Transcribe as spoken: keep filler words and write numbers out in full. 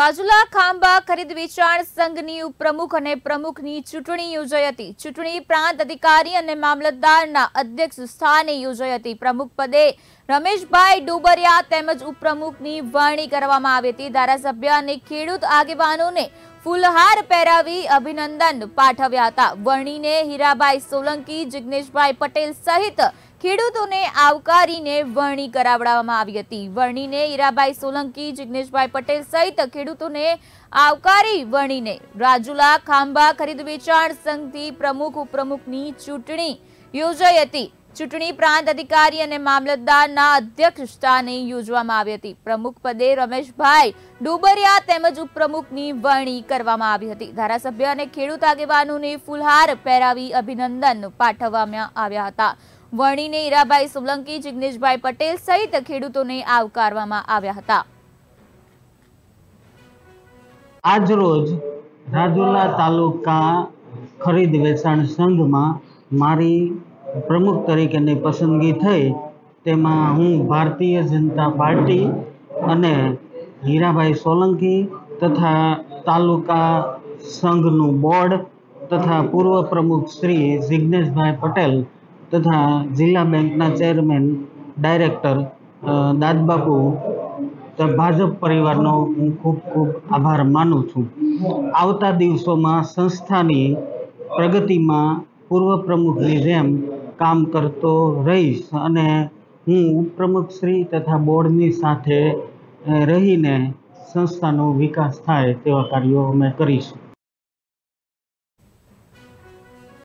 રાજુલા ખાંભા ખરીદ વેચાણ સંઘની ઉપપ્રમુખ અને પ્રમુખની ચૂંટણી યોજાઈ હતી। ચૂંટણી પ્રાંત અધિકારી અને મામલતદારના અધ્યક્ષ સ્થાને યોજાઈ હતી। પ્રમુખ પદે રમેશભાઈ ડુબરિયા તેમજ ઉપપ્રમુખની વરણી કરવામાં આવી હતી। ધારાસભ્ય અને ખેડૂત આગેવાનોને ફૂલહાર પહેરાવી અભિનંદન પાઠવ્યા હતા। વરણીને હીરાભાઈ સોલંકી, જિગ્નેશભાઈ પટેલ સહિત ખેડૂતોને આવકારીને વરણી કરાવવામાં આવી હતી। વરણીને હીરાભાઈ સોલંકી, જિગ્નેશભાઈ પટેલ સહિત ખેડૂતોને આવકારી વરણીને રાજુલા ખાંભા ખરીદ વેચાણ સંઘથી પ્રમુખ ઉપપ્રમુખની ચૂંટણી યોજાઈ હતી। ચૂંટણી પ્રાંત અધિકારી અને મામલતદારના અધ્યક્ષ સ્થાને યોજવામાં આવી હતી। પ્રમુખ પદે રમેશભાઈ ડુબરિયા તેમજ ઉપપ્રમુખની વરણી કરવામાં આવી હતી। ધારાસભ્ય અને ખેડૂત આગેવાનોને ફૂલહાર પહેરાવી અભિનંદન પાઠવવામાં આવ્યા હતા। વરણીને હીરાભાઈ સોલંકી, જિગ્નેશભાઈ પટેલ સહિત ખેડૂતોને આવકારવામાં આવ્યા હતા। આજ રોજ રાજુલા તાલુકા ખરીદ વેચાણ સંઘમાં મારી પ્રમુખ તરીકેની પસંદગી થઈ। તેમાં હું ભારતીય જનતા પાર્ટી અને હીરાભાઈ સોલંકી તથા તાલુકા સંઘનું બોર્ડ તથા પૂર્વ પ્રમુખ શ્રી જિગ્નેશભાઈ પટેલ તથા જિલ્લા બેંકના ચેરમેન ડાયરેક્ટર દાદબાપુ ભાજપ પરિવારનો હું ખૂબ ખૂબ આભાર માનું છું। આવતા દિવસોમાં સંસ્થાની પ્રગતિમાં પૂર્વ પ્રમુખની જેમ કામ કરતો રહીશ અને હું ઉપપ્રમુખ શ્રી તથા બોર્ડની સાથે રહીને સંસ્થાનો વિકાસ થાય તેવા કાર્યો અમે કરીશું।